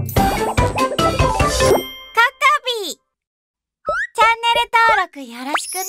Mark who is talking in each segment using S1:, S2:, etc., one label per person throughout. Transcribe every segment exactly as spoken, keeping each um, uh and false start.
S1: 録よろしくね。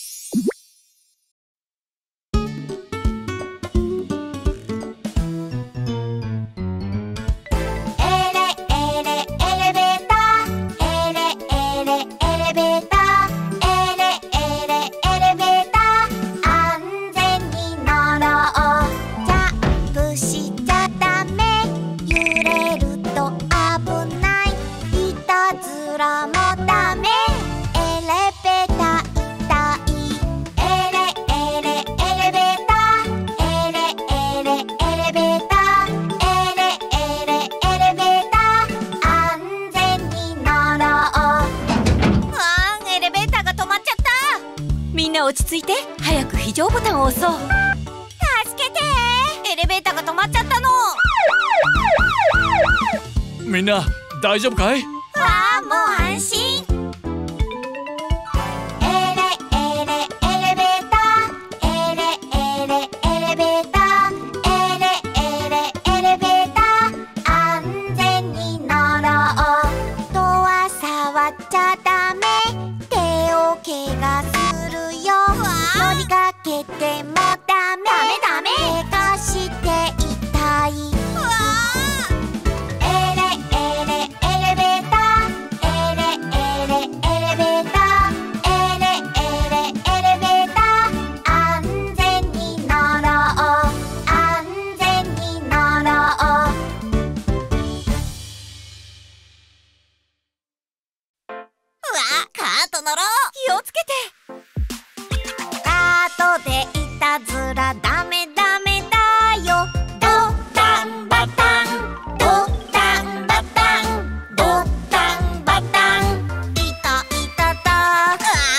S2: 落ち着いて、早く非常ボタンを押そう。
S1: 助けてー、エレベーターが止まっちゃったの。
S3: みんな大丈夫かい？
S1: わあ、もう安心。エレエレエレベーター、エレエレエレベーター、エレエレエレベーター、安全に乗ろう。ドア触っちゃダメ、手を怪我するよ。乗りかけてもダメ、ダメダメ、怪我して痛い。うわー、エレエレエレベーター、エレエレエレベーター、エレエレエレベーター、安全に乗ろう、安全に乗ろう。うわ、カート乗ろう。
S2: 気をつけて。
S1: 後でいたずらダメダメだよ。ドタンバタン、ドタンバタン、ドタンバタン、いたいたた。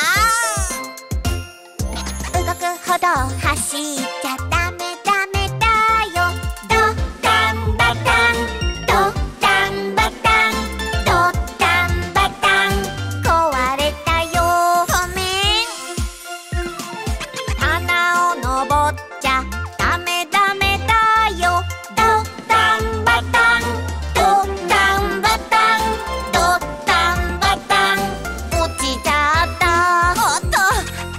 S1: 動くほど走っちゃダメダメだよ。ドタンバタン、ドタンバタン、ドタンバタン、壊れたよ、ごめん。穴を登っちゃダメダメだよ。ドタンバタン、ドタンバタン、ドタンバタン、落ちちゃった。おっと、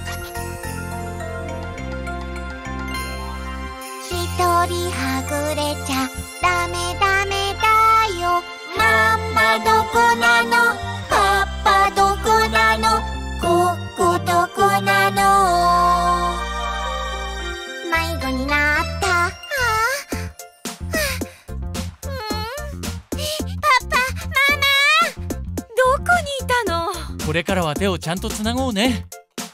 S1: 一人はぐれちゃダメダメだよ。ママどこなの、パパどこなの、ここどこなの。迷子になった。ああ、うん、パパ、ママ。
S2: どこにいたの？
S3: これからは手をちゃんとつなごうね。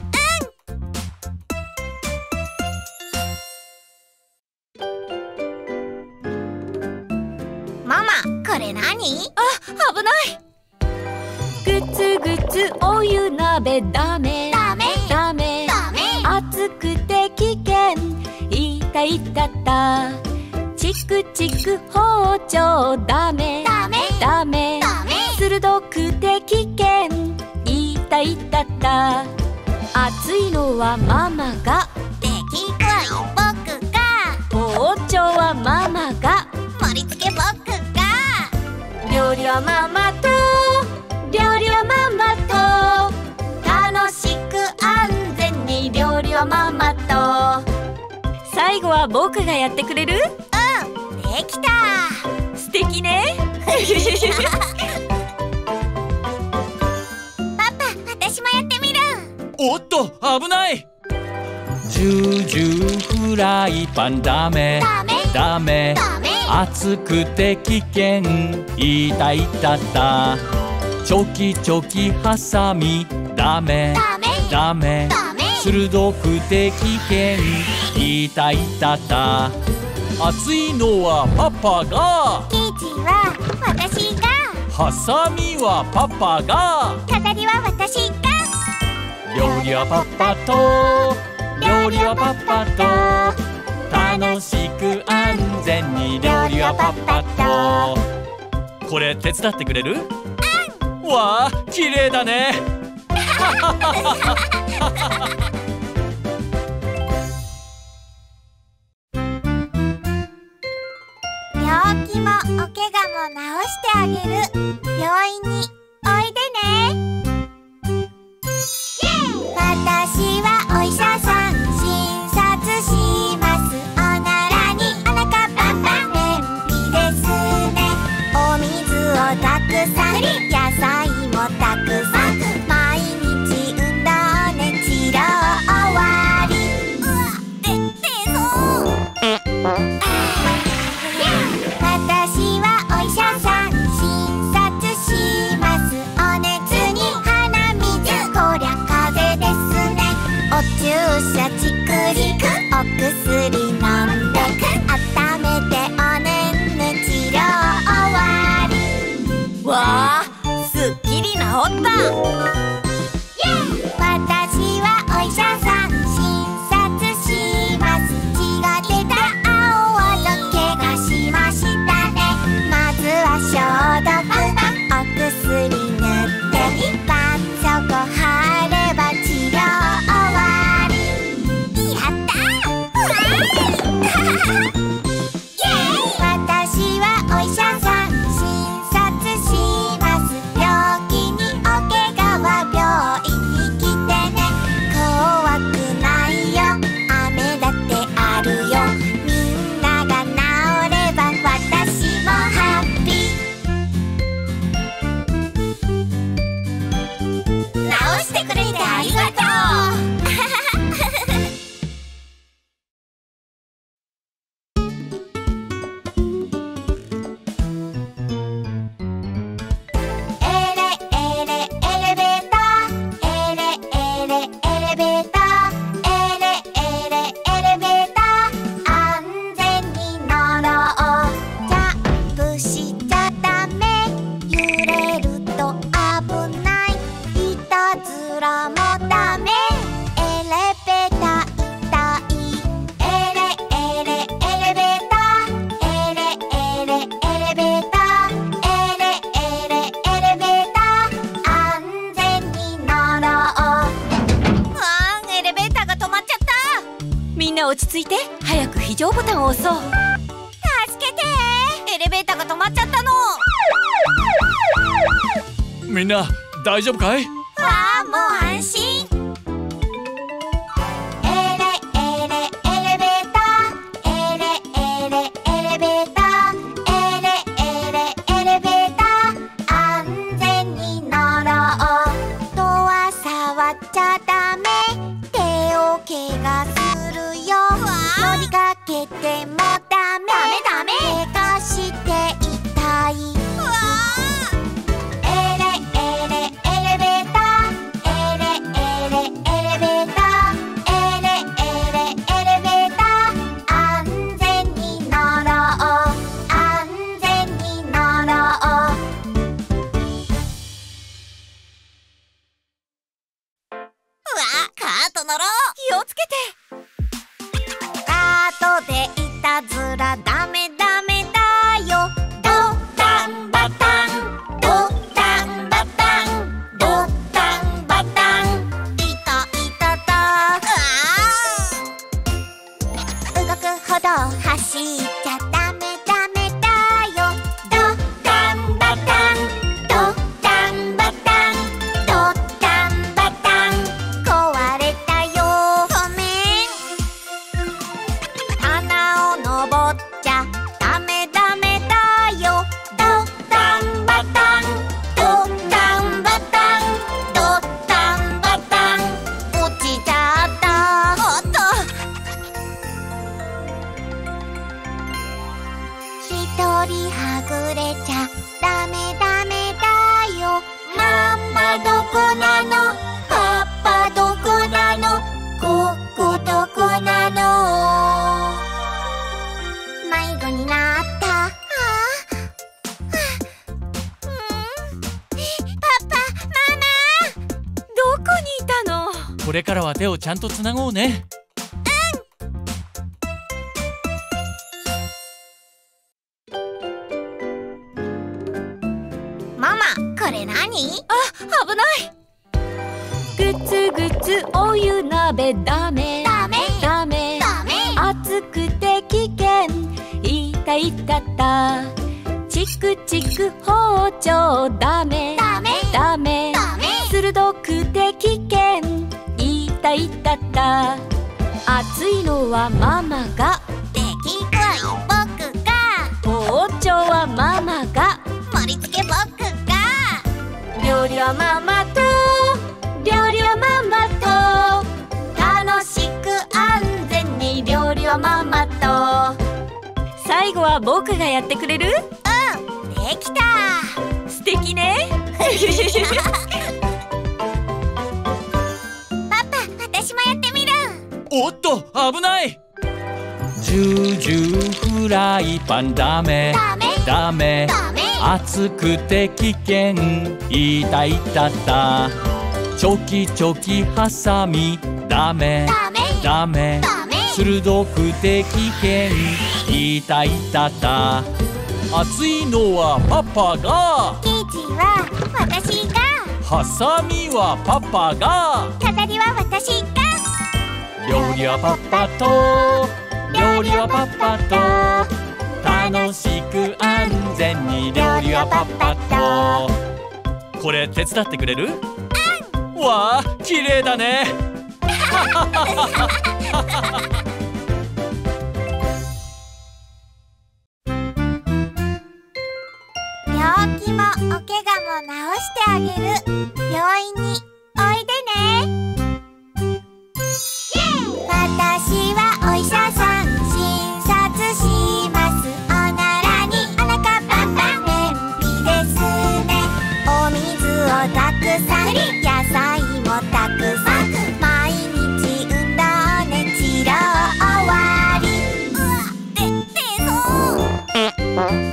S1: ママ、これ何？
S2: あ、危ない。ぐつぐつお湯鍋ダメ
S1: ダメ
S2: ダメ
S1: ダメ。
S2: 熱くて危険、いたいたた。チクチク包丁ダメ
S1: ダメ
S2: ダメ
S1: ダメ。
S2: 鋭くて危険、いたいたた。熱いのはママが、
S1: でき具合僕が、
S2: 包丁はママが、
S1: 盛り付け僕が、
S2: 料理はママと、料理はママと、楽しく安全に料理はママと。最後は僕がやってくれる？
S1: うん、できた。
S2: 素敵ね。
S1: パパ、私もやってみる。
S3: おっと、危ない。ジュージューフライパンダメ
S1: ダメ
S3: ダメ、
S1: ダメ。
S3: 熱くて危険、いたいたた。チョキチョキハサミダメ
S1: ダメ
S3: ダメ、
S1: ダメ。
S3: 鋭くて危険、いたいたた。熱いのはパパが、
S1: 生地は私が、
S3: ハサミはパパが、
S1: 飾りは私が。
S3: 料理はパパと、料理はパパと。楽しく安全に料理はパパと。これ手伝ってくれる？うん。わあ、綺麗だね。
S1: 病気もお怪我も治してあげる。病院においでね。私はお医者さん、診察します。おならにお腹パンパン、便秘ですね。お水をたくさん、野菜もたくさん、毎日運動ね、治療終わり。うわ、で、でそう私はお医者さん、診察します。お熱に鼻水、こりゃ風邪ですね。お注射チクリク、お薬飲んで温めておねんね、治療終わり。
S2: わあ、すっきり治った。
S1: 私はお医者さん、診察します。血が出た青はけがしましたね。まずは消毒、お薬塗って絆創膏貼れば治療終わり。やった私はお医者さん、診察します。病気にお怪我は病院に来てね。怖くないよ、雨だってあるよ。みんなが治れば私もハッピー。治してくれてありがとうエレエレエレベーター、エレエレエレベーター、エレエレエレベーター、安全に乗ろう。ジャンプしちゃダメ、揺れると危ない。いたずらもダメ、エレベーター痛い。エレエレエレベーター、エレエレエレベーター、エレエレエレベーター、安全に乗ろう。
S2: あー、エレベーターが止まっちゃった。みんな落ち着いて、早く非常ボタンを押そう。
S1: 助けて
S2: エレベーターが止まっちゃったの。
S3: みんな大丈夫かい？
S1: ああ、もう安心。エレエレエレベーター、エレエレエレベーター、エレエレエレベーター、安全に乗ろう。ドア触っちゃダメ、手を怪我するよ。乗りかけてもダメ、ダメダメ、怪我して痛い。エレエレエレベーター、エレエレエレベーター、エレエレエレベーター、安全に乗ろう、安全に乗ろう。
S2: うわ、カート乗ろう。気をつけて。
S1: カートでいたずらダメダメだよ。ドタンバタン、ドタンバタン、ドタンバタン、いたいたた。動くほど走っちゃダメダメだよ。ドタンバタン、ドタンバタン、ドタンバタン、壊れたよ、ごめん。穴を登っちゃダメダメだよ。ドタンバタン、ドタンバタン、ドタンバタン、落ちちゃった。
S2: おっと、
S1: 一人はぐれちゃダメダメだよ。ママどこなの、パパどこなの、ここどこなの。迷子になった。あパパ、ママ。
S2: どこにいたの？
S3: これからは手をちゃんとつなごうね。
S1: ママ、これ何？
S2: あ、危ない。ぐつぐつお湯鍋ダメ
S1: ダメ
S2: ダメ、
S1: ダメ。
S2: 熱くて危険、いたいたた。治チクチク包丁ダメ
S1: ダメ
S2: ダメ
S1: ダメ
S2: 鋭くて危険いたいたた熱いのはママが
S1: でき具合僕が
S2: 包丁はママが
S1: 盛り付け僕が
S2: 料理はママと料理はママと楽しく安全に料理はママと最後は僕がやってくれる？
S1: うんできた
S2: 素敵ね
S1: パパ私もやってみる
S3: おっと危ない。ジュージューフライパンダメ
S1: ダメ
S3: ダメ
S1: ダメ
S3: 熱くて危険いたいたたチョキチョキハサミダメ
S1: ダメ
S3: ダメ
S1: ダメ
S3: 鋭くて危険いたいたた熱いのはパパが
S1: 生地は私が
S3: ハサミはパパが
S1: 飾りは私が
S3: 料理はパパと料理はパパと楽しく安全に料理はパパとこれ手伝ってくれる？うんわあ綺麗だね
S1: 病気もお怪我も治してあげる病院においでね私はお医者さん診察しますおならにお腹パンパン便秘ですねお水をたくさん野菜もたくさん毎日運動ね治療終わりうわで出そう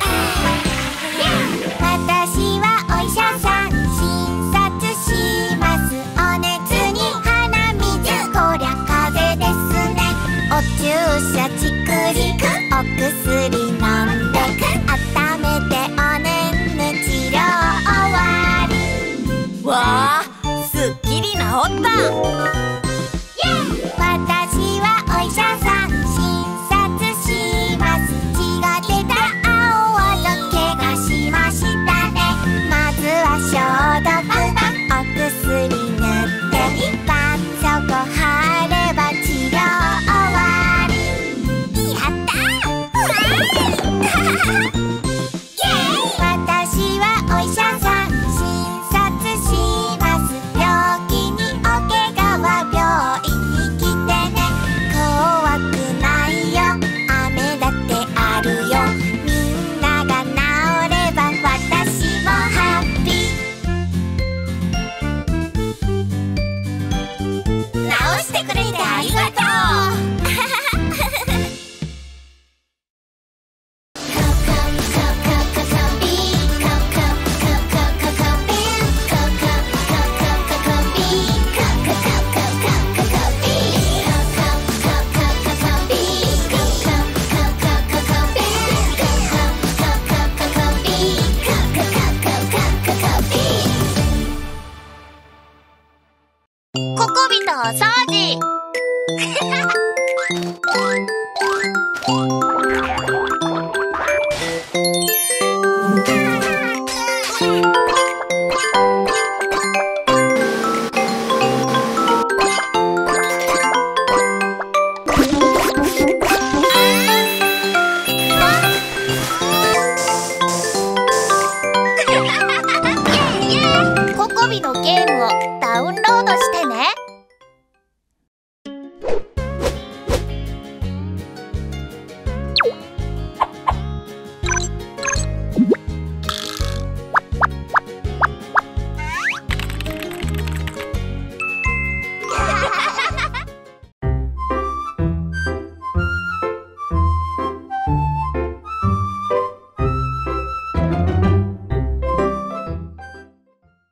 S1: 私はお医者さん診察しますお熱に鼻水こりゃ風邪ですねお注射チクリクお薬飲んで温めておねんね治療終わり
S2: わあすっきり治った
S1: 私はお医者さん診察します血が出た青あざ怪我しましたねまずは消毒お薬塗って絆創膏貼れば治療終わりやった私はお医者さん診察します病気にお怪我は病院に来てね怖くないよ雨だってあるよみんなが治れば私もハッピー治してくれてありがとうココビのお掃除ココビのゲーム